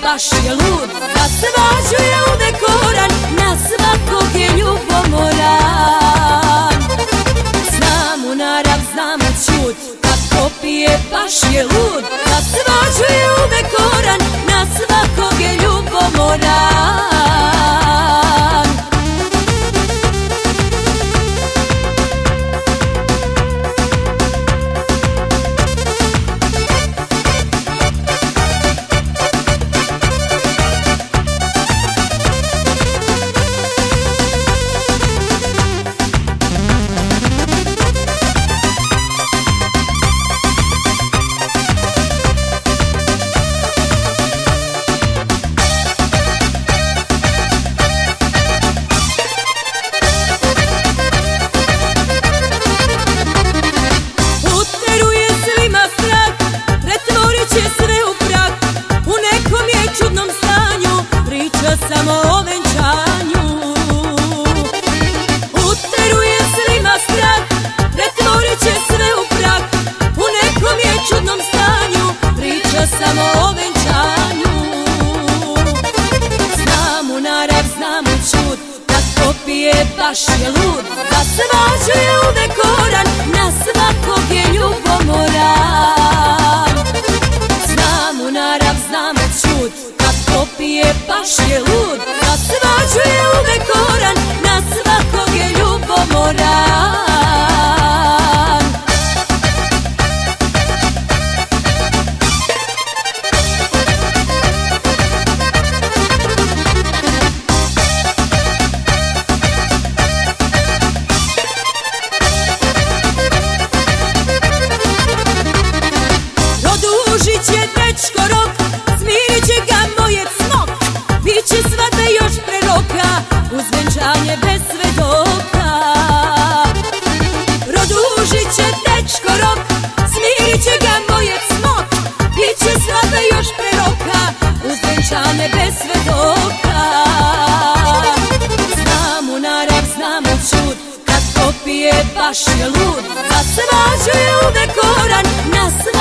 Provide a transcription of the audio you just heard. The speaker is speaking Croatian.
baš je lud, za svađu je uvek koran, na svakog je ljubomoran. Znam u narav, znam u čud, kad popije baš je lud, za svađu je uvek koran, na svakog je ljubomoran. Samo o venčanju uteruje svima strah, pretvorit će sve u prah. U nekom je čudnom stanju, priča samo o venčanju. Znam u narav, znam u čud, kad popije baš je lud, za svađu je uvek koran, na svakog je ljubomoran. Znam u narav, znam u čud, kad popije baš je lud, za svađu je uvek koran, na svakog je ljubomoran. Produžit će dečko rok, smirit će ga mojeg smok, biće svadbe još pre roka, uz venčanje bez svedoka. Produžit će dečko rok, smirit će ga mojeg smok, biće svadbe još pre roka, uz venčanje bez svedoka. Znam u narav, znam u čud, kad popije baš je lud, za svađu je uvek koran, na